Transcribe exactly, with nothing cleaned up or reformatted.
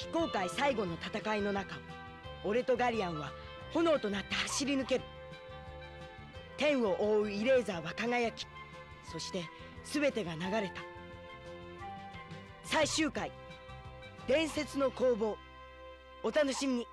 非公開最後の戦いの中を俺とガリアンは炎となって走り抜ける。天を覆うイレーザーは輝き、そして全てが流れた。最終回、伝説の攻防、お楽しみに。